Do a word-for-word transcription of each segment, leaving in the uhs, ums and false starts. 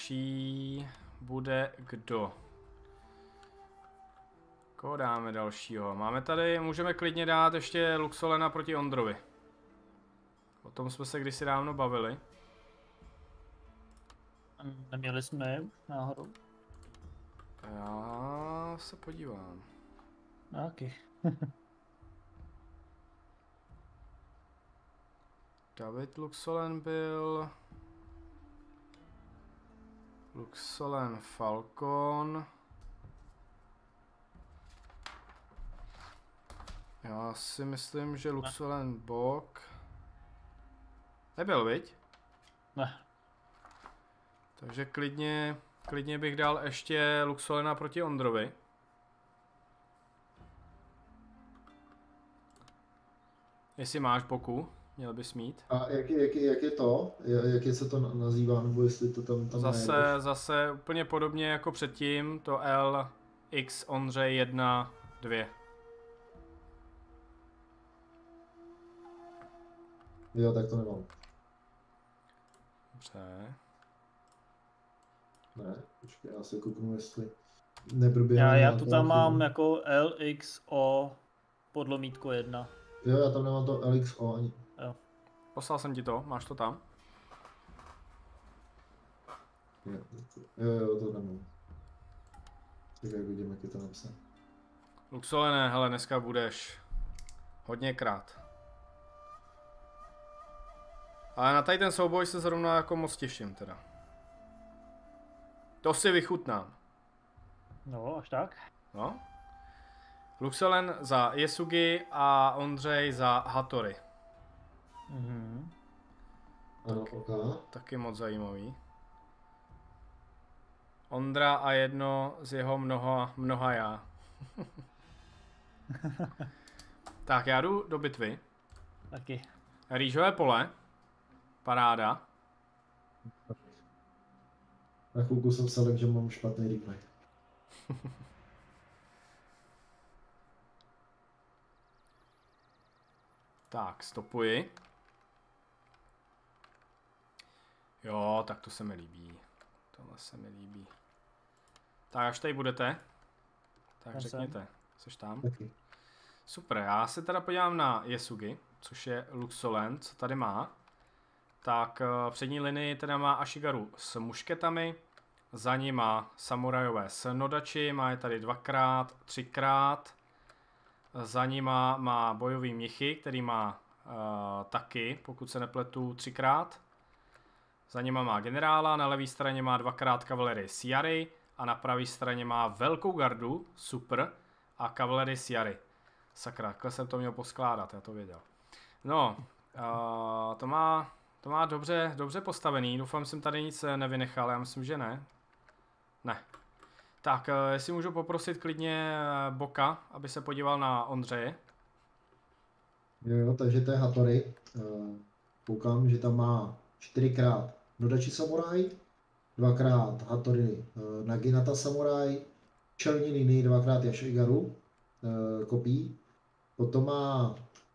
další bude kdo? Koho dáme dalšího? Máme tady, můžeme klidně dát ještě Luxolena proti Ondrovi. O tom jsme se kdysi dávno bavili. Neměli jsme je už náhodou? Já se podívám. Taky. David Luxolen byl... Luxolen Falcon. Já si myslím, že Luxolen Bok... Nebyl, viď? Ne. Takže klidně, klidně bych dal ještě Luxolena proti Ondrovi. Jestli máš Boku, měl bys mít. A jak, jak, jak je to? Jak je se to nazývá, nebo jestli to tam, tam Zase, najdeš? zase úplně podobně jako předtím, to L, X, Ondřej, jedna, dvě. Jo, tak to nemám. Dobře. Ne, počkej, já se kouknu, jestli neproběhne. Já, já nějaká to tam mám chyba. jako L X O podlomítko jedna. Jo, já tam nemám to L X O ani. Jo. Poslal jsem ti to, máš to tam? Jo, jo, jo, to nemám. Čekaj, vidím, jak je to napsané. Luxolene, hele, dneska budeš hodněkrát. Ale na tady ten souboj se zrovna jako moc těším teda. To si vychutnám. No, až tak. No. Luxolen za Yasugi a Ondřej za Hattori. Mhm. Ano, ok. Taky moc zajímavý. Ondra a jedno z jeho mnoha, mnoha já. Tak já jdu do bitvy. Taky. Rýžové pole. Paráda. Na chvilku jsem se lekl, že mám špatný replay. Tak, stopuji. Jo, tak to se mi líbí. Tohle se mi líbí. Tak až tady budete, tak Tam řekněte, což tam. Taky. Super, já se teda podívám na Yasugi, což je Luxolen, co tady má. Tak v přední linii teda má Ashigaru s mušketami, za ní má samurajové s nodači, má je tady dvakrát, třikrát. Za nima má bojový mnichy, který má uh, taky, pokud se nepletu, třikrát. Za nima má generála, na levé straně má dvakrát kavalerii Siary a na pravé straně má velkou gardu, super, a kavalerii Siary. Sakra, takhle jsem to měl poskládat, já to věděl. No, uh, to má, to má dobře, dobře postavený, doufám, jsem tady nic nevynechal, já myslím, že ne. Ne. Tak, jestli můžu poprosit klidně Boka, aby se podíval na Ondřeje. Jo, jo, takže to je Hattori. Uh, koukám, že tam má čtyřikrát Nodachi Samuraj, dvakrát Hattori uh, Naginata Samuraj, čelní linii dvakrát Ashigaru uh, kopí. Potom má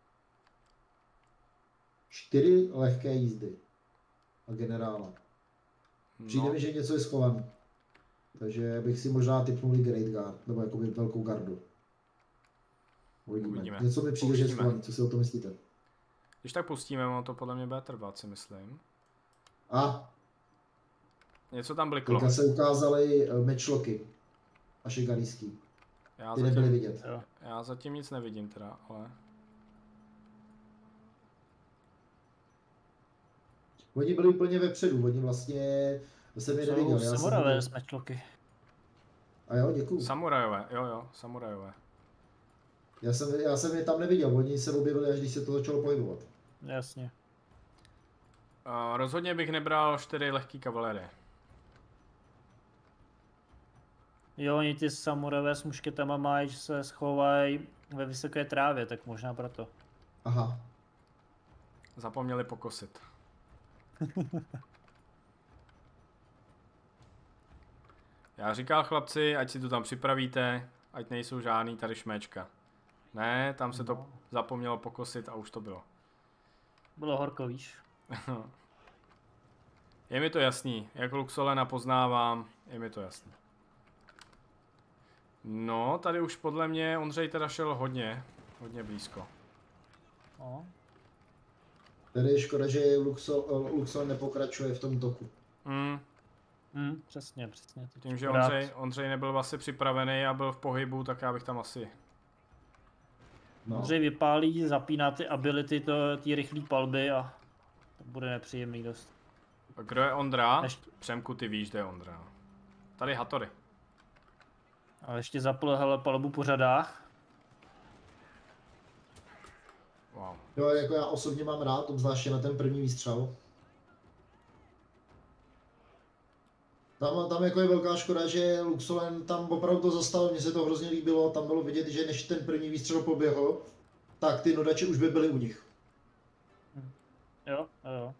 čtyři lehké jízdy a generála. Přijde No, mi, že něco je schované. Takže bych si možná typnul Great Guard, nebo jakoby velkou gardu. Uvidíme. Uvidíme. Něco mi přijde, že je Pouštíme. schované. Co si o tom myslíte? když tak pustíme, ono to podle mě bude trvat, si myslím. A Něco tam bliklo. teďka se ukázaly uh, matchlocky. Ashigarijský. Já Ty nebyly zatím, vidět. Jo. já zatím nic nevidím teda, ale... Oni byli úplně vepředu, oni vlastně jsem je neviděl. Jsou Já jsem samoravé viděl. s matchlocky. A jo, děkuju. Samurajové, jo jo, samurajové. Já jsem, já jsem je tam neviděl, oni se objevili, až když se to začalo pohybovat. Jasně. Uh, rozhodně bych nebral čtyři lehký kavalerie. Jo, oni ty samuravé s mušketama mají, že se schovají ve vysoké trávě, tak možná proto. Aha. Zapomněli pokosit. Já říkal chlapci, ať si to tam připravíte, ať nejsou žádný tady šméčka. Ne, tam se to No. zapomnělo pokosit a už to bylo. Bylo horko, víš. Je mi to jasný, jak Luxolena poznávám, je mi to jasný. No, tady už podle mě Ondřej teda šel hodně, hodně blízko. No. Tady je škoda, že Luxol, Luxol nepokračuje v tom toku. Hmm. Hmm, přesně, přesně. Teď Tím, že akorát- Ondřej, Ondřej nebyl vlastně připravený a byl v pohybu, tak já bych tam asi... No. Ondřej vypálí, zapíná ty ability, to, ty rychlý palby a to bude nepříjemný dost. A kdo je Ondra? Než- Přemku, ty víš, kde je Ondra. Tady Hatory. Ale ještě zapl hele, palbu po řadách. Wow. Jo, jako já osobně mám rád, obzvláště na ten první výstřel. Tam, tam jako je velká škoda, že Luxolen tam opravdu to zastavil, mně se to hrozně líbilo, tam bylo vidět, že než ten první výstřel poběhl, tak ty nodače už by byly u nich. Jo, jo, jo.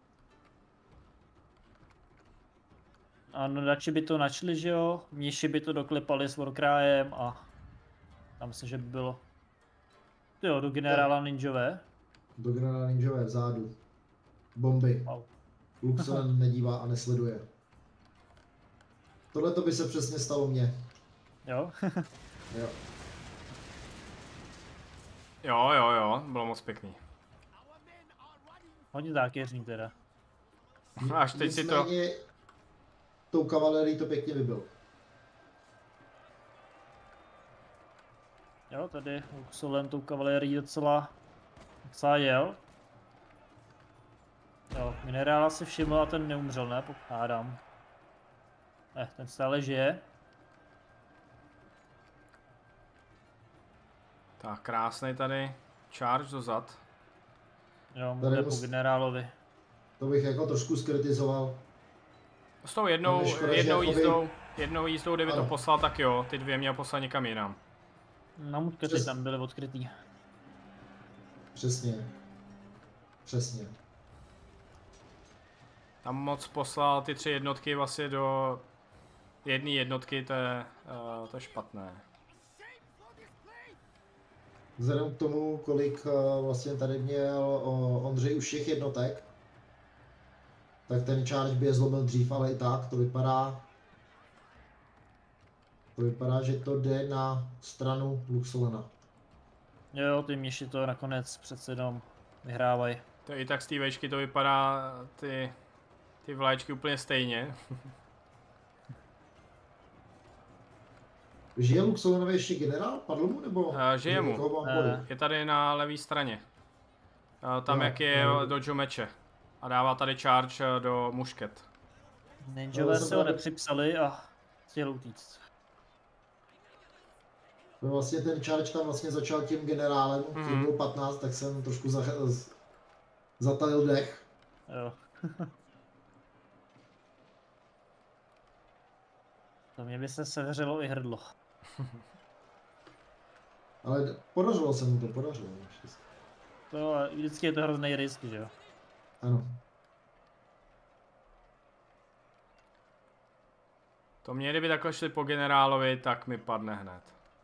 A no radši by to načli, že jo, mniši by to doklepali s Warcryem a tam se, že by bylo. Jo, do generála ninjové. Do generála ninjové vzadu. Bomby. Wow. Luxolen nedívá a nesleduje. Tohle to by se přesně stalo mně. Jo. Jo. Jo, jo, jo, bylo moc pěkný. Hodně zákeřný teda. Až teď si to... Nicméně tou kavalerií to pěkně vybil. Jo, tady Luxolem tou kavalerií docela, docela jel. Jo, generála si všiml a ten neumřel, ne? Pokládám. Ne, ten stále žije. Tak krásný tady charge dozad. Jo, Tady bude po mus- generálovi. To bych jako trošku skritizoval. S tou jednou, Tam je škoda, že jednou jakoby- jízdou, jednou jízdou, kdyby to Ano. poslal, tak jo, ty dvě měl poslat někam jinam. Na mutkety Přes- tam byly odkrytý. Přesně. Přesně. Tam moc poslal ty tři jednotky vlastně do jedné jednotky, to je, uh, to je špatné. Vzhledem k tomu, kolik eh, vlastně tady měl o, Ondřej už všech jednotek, tak ten charge by je zlomil dřív, ale i tak to vypadá, to vypadá, že to jde na stranu Luxolena. Jo, jo, ty mniši to nakonec přece jenom vyhrávají. To i tak z té vejšky to vypadá ty, ty vlaječky úplně stejně. Žije Luxolenovi ještě generál? Padl mu nebo? Uh, žije mu. Někoho mám Ne. kolik? Je tady na levé straně. Uh, tam Jo, jak je jo. dojo meče. A dává tady charge eh, do mušket. Ninjové jsem se ho právě- nepřipsali a chtěl utíct. No vlastně ten charge tam vlastně začal tím generálem, Mhm. tím byl patnáct, tak jsem trošku za, z- zatajil dech. Jo. To mě by se sevřelo i hrdlo. Ale podařilo se mu to, podařilo. naštěstí. To vždycky je to hrozný risk, že jo. Ano. To mě, kdyby takhle šli po generálovi, tak mi padne hned.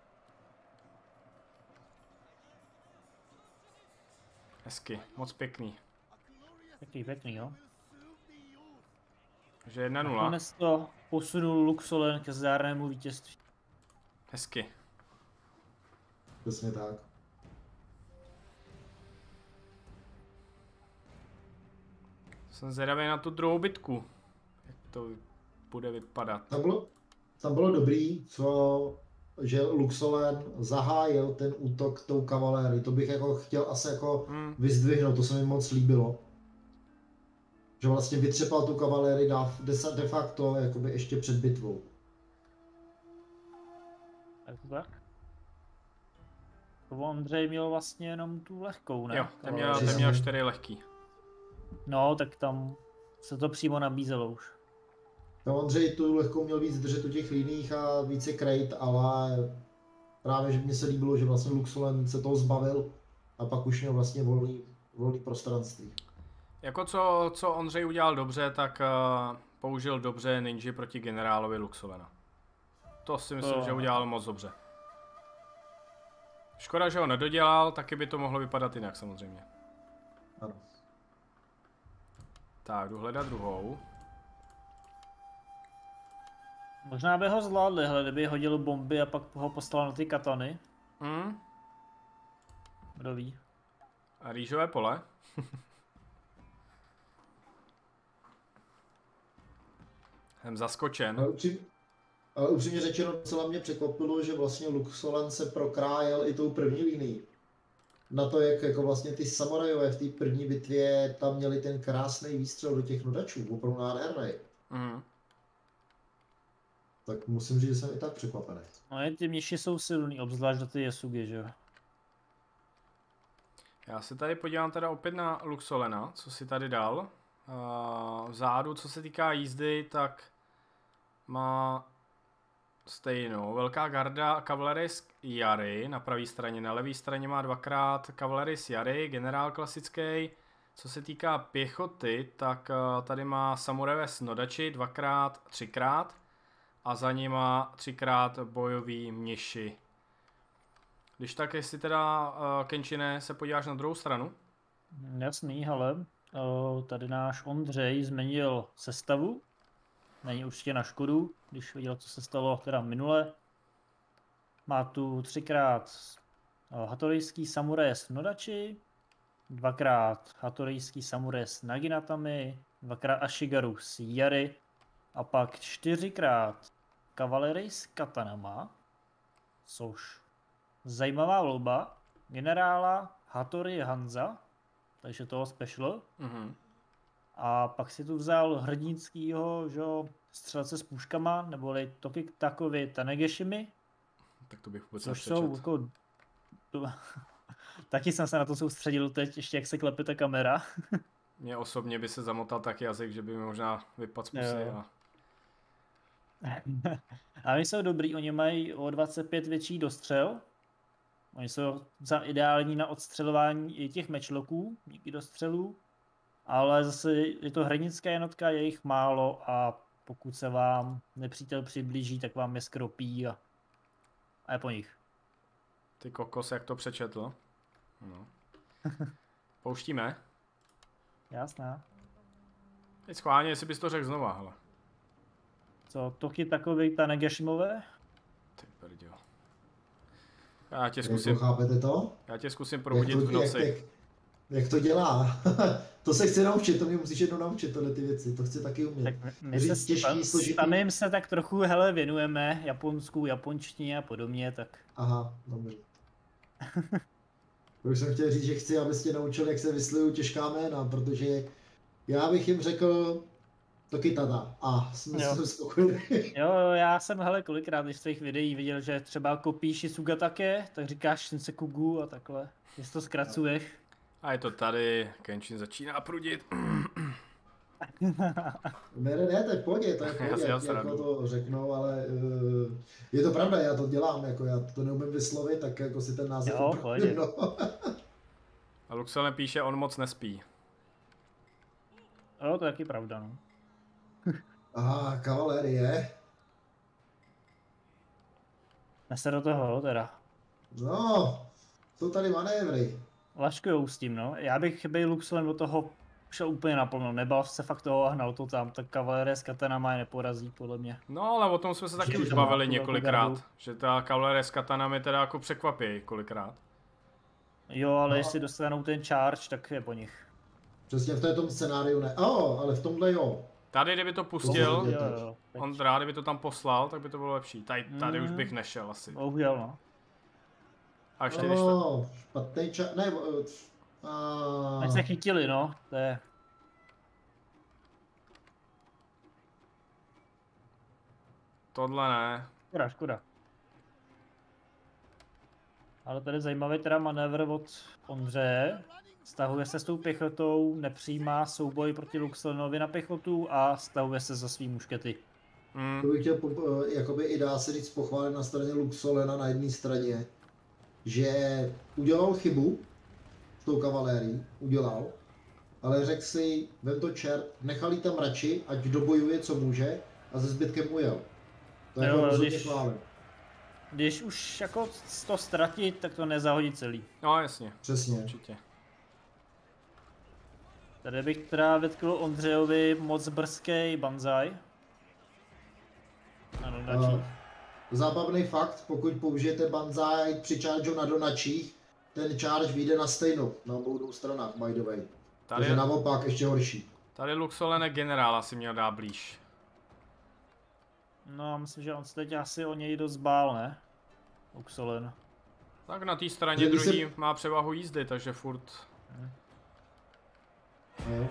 Hezky, moc pěkný. Pěkný, pěkný, jo. Takže jedna nula. Nakonec to posunul Luxolen ke zdárnému vítězství. Hezky. Přesně tak. Jsem zvědavý na tu druhou bitku. Jak to bude vypadat. Tam bylo, tam bylo dobrý, co, že Luxolen zahájil ten útok tou kavalérii. To bych jako chtěl asi jako Hmm. vyzdvihnout, to se mi moc líbilo. Že vlastně vytřepal tu kavalérii de, de facto jakoby ještě před bitvou. Je to tak? To Ondřej měl vlastně jenom tu lehkou, ne? Jo, ten měl, Přesně. ten měl čtyři lehký. No, tak tam se to přímo nabízelo už. No, Ondřej tu lehkou měl víc držet u těch líních a více krejt, ale právě, že mně se líbilo, že vlastně Luxolen se toho zbavil a pak už měl vlastně volný, volný prostranství. Jako co, co Ondřej udělal dobře, tak uh, použil dobře ninja proti generálovi Luxolena. To si myslím, To- že udělal moc dobře. Škoda, že ho nedodělal, taky by to mohlo vypadat jinak samozřejmě. Ano. Tak, jdu hledat druhou. Možná by ho zvládli, hele, kdyby hodil bomby a pak ho poslal na ty katany. Hmm. Kdo ví. A rýžové pole. Jsem zaskočen. Ale, upřím, ale upřímně řečeno docela mě překvapilo, že vlastně Luxolan se prokrájel i tou první linií. Na to, jak jako vlastně ty samurajové v té první bitvě tam měli ten krásný výstřel do těch nudačů, opravdu nádherný. Mm. Tak musím říct, že jsem i tak překvapený. No jen ty mniši jsou silný, obzvlášť do ty Yasugi, že jo. Já se tady podívám teda opět na Luxolena, co si tady dal. Uh, vzadu, co se týká jízdy, tak má stejnou. Velká garda kavalerie z Jary na pravé straně, na levé straně má dvakrát kavalerie z Jary, generál klasický. Co se týká pěchoty, tak uh, tady má samurajové s Nodači dvakrát, třikrát a za nima třikrát bojový mniši. Když tak, jestli teda, uh, Kenčine, se podíváš na druhou stranu. Jasný, hele. O, tady náš Ondřej změnil sestavu. Není určitě na škodu, když viděl, co se stalo teda minule. Má tu třikrát hatorijský samuraj s Nodači, dvakrát hatorijský samuraj s Naginatami, dvakrát Ashigaru s Jary a pak čtyřikrát kavalerii s katanama, což zajímavá volba generála Hattori Hanza, takže toho special. Mhm. A pak si tu vzal hrdinskýho, že jo, střelce s puškama, neboli Toki Takovi Tanegeshimi, Tak to bych vůbec což jsou nepřečet. jako... Taky jsem se na to soustředil teď, ještě jak se klepe ta kamera. Mně osobně by se zamotal tak jazyk, že by mi možná vypadl z pusy. Jo. A... A oni jsou dobrý, oni mají o dvacet pět větší dostřel. Oni jsou za ideální na odstřelování i těch mečloků, díky dostřelů. Ale zase je to hranická jednotka, je jich málo a pokud se vám nepřítel přiblíží, tak vám je skropí a, a je po nich. Ty kokos, jak to přečetl. No. Pouštíme. Jasná. Teď schválně, jestli bys to řekl znova, hele. Co, Toki Takovi Tanegeshimové? Ty brďo. Já tě Jak zkusím, to chápete to? já tě zkusím Jak probudit to, v noci. Jak, jak, jak to dělá? To se chci naučit, to mě musíš jednou naučit, tyhle ty věci, to chci taky umět. Tak my, my Říct se s těžký, s složitý. Tanem se tak trochu hele věnujeme, japonskou, japonštině a podobně, tak Aha, dobrý. Už jsem chtěl říct, že chci, abys tě naučil, jak se vyslovují těžká jména, protože já bych jim řekl Toki Tada a jsme Jo. se spokojený. jo, jo, já jsem hele kolikrát z tvých videí viděl, že třeba kopíš Shisuga také, tak říkáš Shinsekugu a takhle, jestli to zkracuješ. A je to tady, Kenshin začíná prudit. Ne, ne, ne, to je v pohodě, to je v Já pohodě, si jak, dělám jako srandu. to řeknou, ale uh, je to pravda, já to dělám, jako já to neumím vyslovit, tak jako si ten název Jo, upravím, pohodě. no. A Luxel píše, on moc nespí. Jo, to je taky pravda, no. Aha, kavalerie. Nese do toho, teda. No, jsou tady manévry. Laškujou s tím, no. Já bych byl Luxolem do toho šel úplně naplno, nebal se fakt toho a hnal to tam, tak kavalerie s katanama je neporazí, podle mě. No, ale o tom jsme se taky Určitě už to má bavili tu velkou několikrát. gardu. Že ta kavalerie s katanami teda jako překvapí kolikrát. Jo, ale No. jestli dostanou ten charge, tak je po nich. Přesně v tom scénáriu ne. Oh, ale v tomhle jo. Tady, kdyby to To pustil, je Jo, teď. jo, teď. on rád, kdyby to tam poslal, tak by to bylo lepší. Tady, tady už Mm. bych nešel asi. Bohužel, no. A ještě když to... Oh, špatný čas, ne, uh, a... Ať se chytili, no, to je. Tohle ne. Škoda, škoda. Ale tady zajímavý teda manévr od Ondřeje. Stahuje se s tou pěchotou, nepřijímá souboj proti Luxelenovi na pěchotu a stahuje se za svý muškety. Mm. To bych chtěl, po- eh, jakoby i dá se říct pochválit na straně Luxolena na jedné straně, že udělal chybu s tou kavalérií, udělal, ale řekl si, vem to čert, nechal jí tam radši, ať dobojuje co může a se zbytkem ujel. To je Jo, jako rozhodně když- chválím. Když už jako to ztratit, tak to nezahodí celý. No jasně, Přesně. určitě. Tady bych teda vytkl Ondřejovi moc brzký banzai. Ano, donačích. Zábavný fakt, pokud použijete banzai při chargeu na donačích, ten charge vyjde na stejnou, na obou dvou stranách, by the way. Tady, Takže naopak ještě horší. tady Luxolen generála si měl dát blíž. No, myslím, že on se teď asi o něj dost bál, ne? Luxolen. Tak na té straně Když druhý se- má převahu jízdy, takže furt. Jo.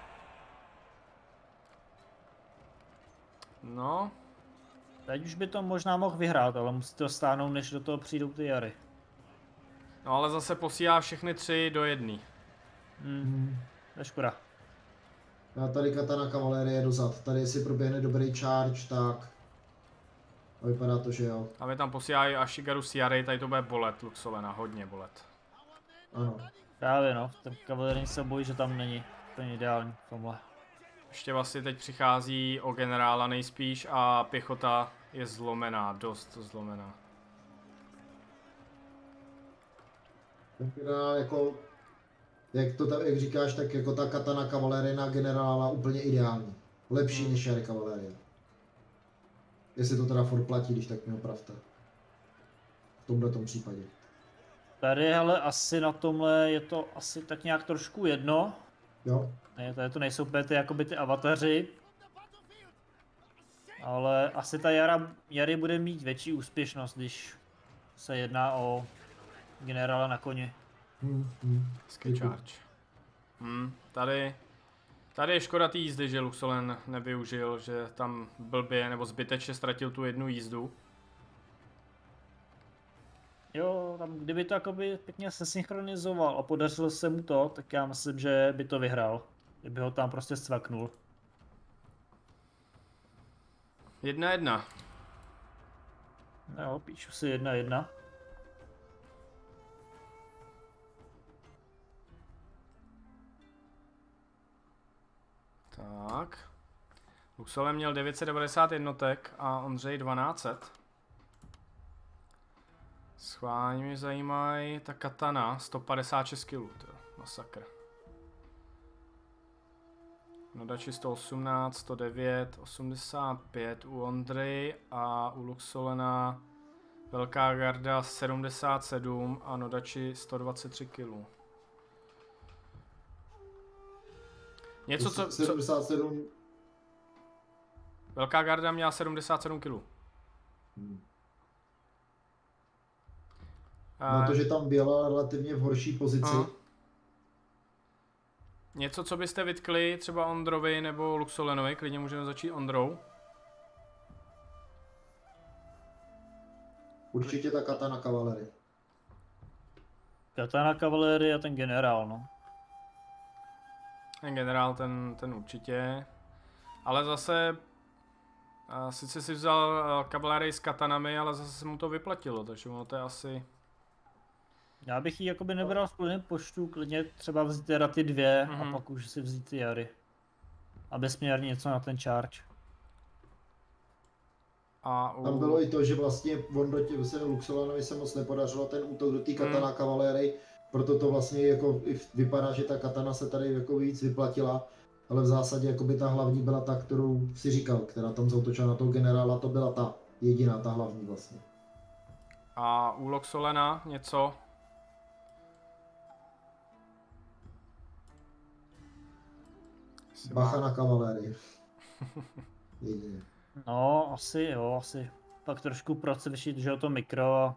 No, Teď už by to možná mohl vyhrát, ale musí to stáhnout, než do toho přijdou ty jary. no ale zase posílá všechny tři do jedné. Hmm. To je škoda. A tady katana kavalérie dozad. Tady jestli proběhne dobrý charge, tak... A vypadá to, že jo. A my tam posílají Ashigaru s Jary, tady to bude bolet Luxolena, hodně bolet. Ano. Právě no, ten kavalerní se bojí, že tam není úplně ideální v tomhle. Ještě vlastně teď přichází o generála nejspíš a pěchota je zlomená, dost zlomená. Teda jako... Jak to tam, jak říkáš, tak jako ta katana kavalérie na generála úplně ideální. Lepší než jary kavalérie. Jestli to teda furt platí, když tak mě opravte. V tomhletom případě. Tady ale asi na tomhle je to asi tak nějak trošku jedno. Jo? Ne, tady to nejsou úplně ty, jakoby ty avataři. Ale asi ta jara, jary bude mít větší úspěšnost, když se jedná o generála na koni. Hmm, hmm. Hezký charge. Hmm, tady, tady je škoda té jízdy, že Luxolen nevyužil, že tam blbě nebo zbytečně ztratil tu jednu jízdu. Jo, tam kdyby to jakoby pěkně sesynchronizoval a podařilo se mu to, tak já myslím, že by to vyhrál. Kdyby ho tam prostě scvaknul. Jedna jedna. Jo, píšu si jedna jedna. Tak. Luxolen měl devět set devadesát jednotek a Ondřej dvanáct set. Schválně mě zajímají ta katana, sto padesát šest kilů, to je masakr. Nodači sto osmnáct, sto devět, osmdesát pět u Ondry a u Luxolena Velká garda sedmdesát sedm a Nodači sto dvacet tři kilů. Něco, co, co... sedmdesát sedm. Velká garda měla sedmdesát sedm kilů. Hmm. A... No to, že tam byla relativně v horší pozici. Aha. Něco, co byste vytkli třeba Ondrovi nebo Luxolenovi, klidně můžeme začít Ondrou. Určitě ta katana kavalerie. Katana kavalérie a ten generál, no. Ten generál, ten, ten určitě. Ale zase, a sice si vzal kavalérii s katanami, ale zase se mu to vyplatilo, takže ono to je asi... Já bych ji jakoby nebral v plném počtu, klidně třeba vzít teda ty dvě Mhm. a pak už si vzít ty jary. Abys měl něco na ten charge. A u... Tam bylo i to, že vlastně on do těch, se Luxolanovi se moc nepodařilo ten útok do té katana kavaléry, proto to vlastně jako i vypadá, že ta katana se tady jako víc vyplatila, ale v zásadě jako by ta hlavní byla ta, kterou si říkal, která tam zautočila na toho generála, to byla ta jediná, ta hlavní vlastně. A u Luxolena něco? Jestli Bacha má- na kavalérii. Jedině. No, asi jo, asi. Pak trošku procvičit, že jo, to mikro a...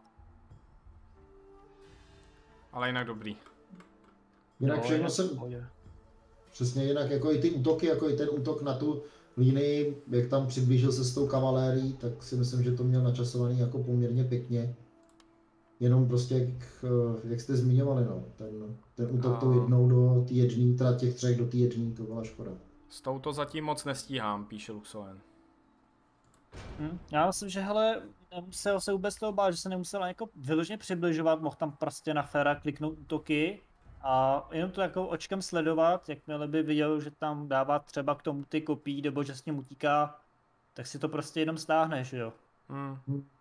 Ale jinak dobrý. Jinak jo, všechno jinak jsem, v pohodě. přesně jinak jako i ty útoky, jako i ten útok na tu línii, jak tam přiblížil se s tou kavalérií, tak si myslím, že to měl načasovaný jako poměrně pěkně. Jenom prostě, jak, jak jste zmiňovali, no, ten, ten útok A- tou jednou do té jedné, teda těch třech do té jedné, to byla škoda. S touto zatím moc nestíhám, píše Luxolen. Hm, já myslím, že hele, nemusel se vůbec toho bát, že se nemusel jako vyloženě přibližovat, mohl tam prostě na féra kliknout útoky a jenom to jako očkem sledovat, jakmile by viděl, že tam dává třeba k tomu ty kopí, nebo že s ním utíká, tak si to prostě jenom stáhneš, jo. Hmm. Hm.